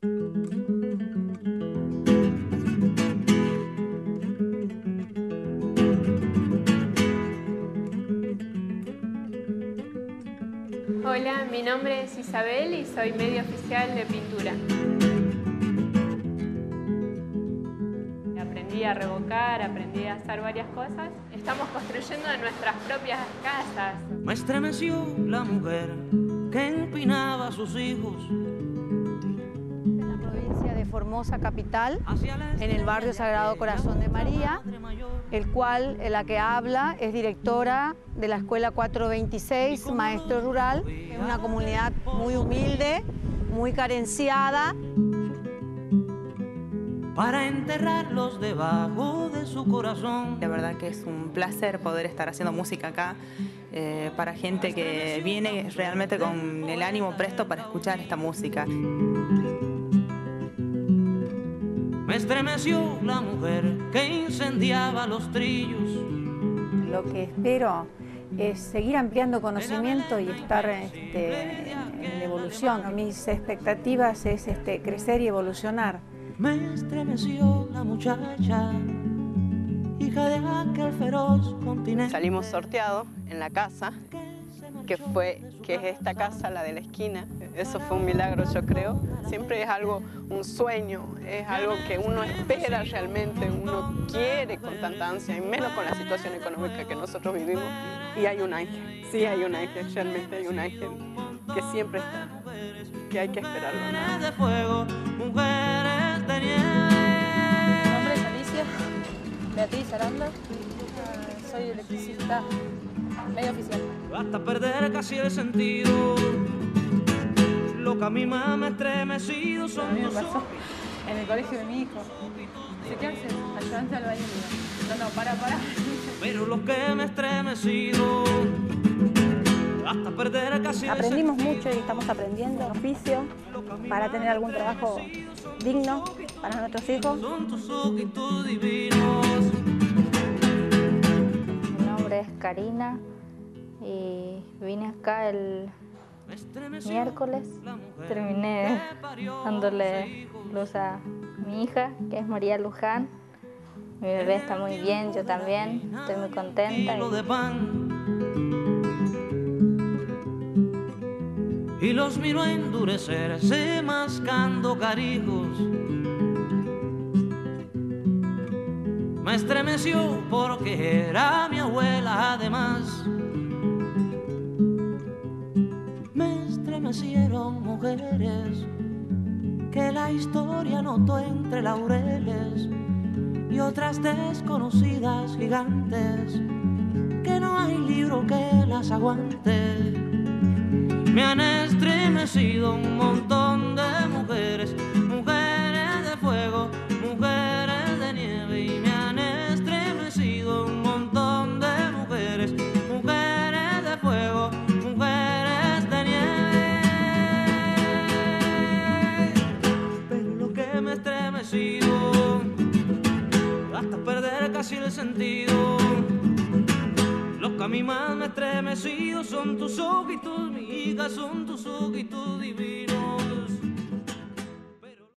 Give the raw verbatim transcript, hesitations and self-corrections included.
Hola, mi nombre es Isabel y soy medio oficial de pintura. Aprendí a revocar, aprendí a hacer varias cosas. Estamos construyendo nuestras propias casas. Me estremeció la mujer que empinaba a sus hijos. En la provincia de Formosa capital, en el barrio Sagrado Corazón de María, el cual, en la que habla, es directora de la Escuela cuatrocientos veintiséis, maestro rural, en una comunidad muy humilde, muy carenciada. Para enterrarlos debajo de su corazón. La verdad que es un placer poder estar haciendo música acá eh, para gente que viene realmente con el ánimo presto para escuchar esta música. Me estremeció la mujer que incendiaba los trillos. Lo que espero es seguir ampliando conocimiento y estar este, en evolución. Mis expectativas es este, crecer y evolucionar. Me estremeció la muchacha, hija de aquel feroz continente. Salimos sorteados en la casa, que fue, que es esta casa, la de la esquina. Eso fue un milagro, yo creo. Siempre es algo, un sueño, es algo que uno espera realmente, uno quiere con tanta ansia, y menos con la situación económica que nosotros vivimos. Y hay un ángel, sí hay un ángel, realmente hay un ángel que siempre está, que hay que esperarlo, ¿no? De fuego, mujeres de nieve. Mi nombre es Alicia Beatriz Aranda, soy electricista medio oficial. Hasta perder casi el sentido, lo que a mí más me ha estremecido son A mí me tus pasó ojos. en el colegio de mi hijo. Dice, ¿qué haces? Ayudante al baile. No, no, para, para. Pero lo que me ha estremecido, hasta perder casi el Aprendimos sentido. mucho y estamos aprendiendo oficio para tener algún trabajo digno para nuestros hijos. Son tus ojitos divinos. Mi nombre es Karina y vine acá el miércoles. Terminé dándole luz a mi hija, que es María Luján. Mi bebé está muy bien, yo también, estoy muy contenta. Kilo de pan. Y los miro endurecerse mascando carijos. Me estremeció porque era mi abuela además. Me estremecieron mujeres que la historia notó entre laureles y otras desconocidas gigantes que no hay libro que las aguante. Me han estremecido un montón de mujeres, mujeres de fuego, mujeres de nieve. Y me han estremecido un montón de mujeres, mujeres de fuego, mujeres de nieve. Pero lo que me ha estremecido, hasta perder casi el sentido, lo que a mí más me ha estremecido son tus ojitos, mi hija, son tus ojitos divinos.